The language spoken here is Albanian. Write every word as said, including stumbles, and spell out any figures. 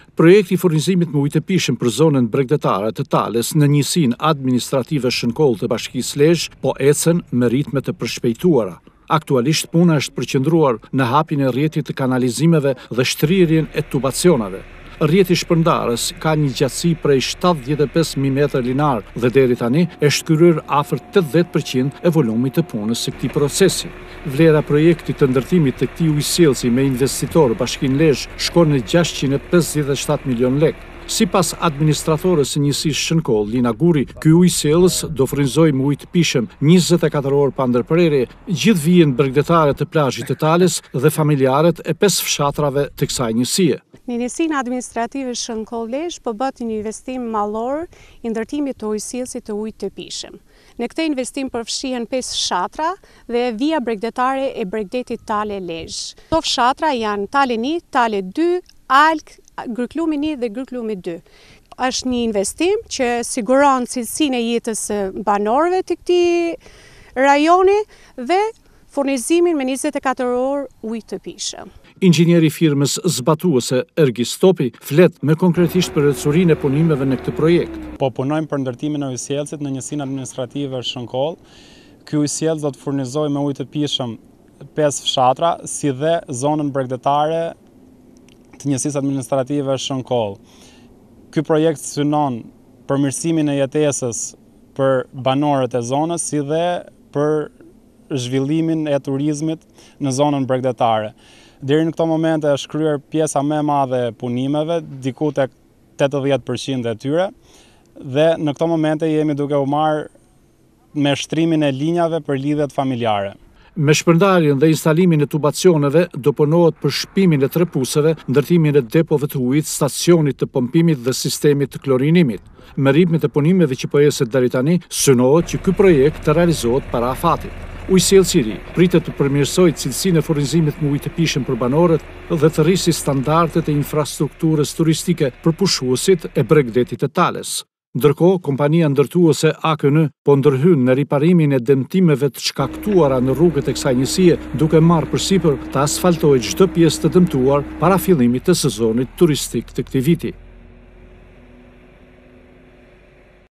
Projekti i furnizimit me ujë të pishëm për zonën bregdetare të Tales në njësinë administrative Shënkoll të Bashkisë Lezhë po ecën me ritme të përshpejtuara. Aktualisht puna është përqendruar në hapjen e rrjetit të kanalizimeve dhe shtrirjen e tubacioneve. Rrjeti shpërndarës ka një gjatësi prej shtatëdhjetë e pesë mijë metra linar dhe deri tani është kryer afër tetëdhjetë përqind e volumit të punës së këtij procesi. Vlera e projektit të ndërtimit të këtij ujësjellsi me investitor Bashkinë Lezhë shkon në gjashtëqind e pesëdhjetë e shtatë milion lekë. Sipas administratorës së njësisë Shënkoll, Lina Guri, ky ujësjellës do frymëzojë me ujë të pishëm njëzet e katër orë pa ndërprerje gjithë vijën bregdetare të plazhit të Tales dhe familjarët e pesë fshatrave të kësaj njësie. Në njësinë administrative Shënkoll Lezhë po bëhet një investim mallor i ndërtimit të ujësjellësit të ujit të pishëm. Në këtë investim përfshihen pesë fshatra dhe vija bregdetare e bregdetit Tale Lezhë. Këto fshatra janë Tale një, Tale dy, Alk, Gërklumi një dhe Gërklumi dy. Është një investim që siguron cilësinë e jetës së banorëve të këtij rajoni dhe furnizimin me njëzet e katër orë ujë të pishëm. Inxhinieri i firmës zbatuese Ergis Topi flet më konkretisht për ecurinë e punimeve në këtë projekt. Po punojmë për ndërtimin e ujësjellësit në njësinë administrative Shënkoll. Ky ujësjellës do të furnizojë me ujë të pishëm pesë fshatra, si dhe zonën bregdetare të njësisë administrative Shënkoll. Ky projekt synon përmirësimin e jetesës për banorët e zonës, si dhe për zhvillimin e turizmit në zonën bregdetare. Deri në këto momente është kryer pjesa më e madhe e punimeve, diku tek tetëdhjetë përqind e tyre, dhe në këto momente jemi duke u marrë me shtrimin e linjave për lidhjet familjare. Me shpërndarjen dhe instalimin e tubacioneve do punohet për shpimin e trepuseve, ndërtimin e depove të ujit, stacionit të pompimit dhe sistemit të klorinimit. Me ritmet e punimeve që po ecet deri tani, synohet që ky projekt të realizohet para afatit. Ujësjellësi i ri pritet të përmirësojë cilësinë e furnizimit me ujë të pishëm për banorët dhe të rrisë standardet e infrastrukturës turistike për pushuesit e bregdetit të Tales. Ndërkohë, kompania ndërtuese A K N po ndërhyn në riparimin e dëmtimeve të shkaktuara në rrugët e kësaj njësie, duke marrë përsipër të asfaltojë çdo pjesë të dëmtuar para fillimit të sezonit turistik të këtij viti.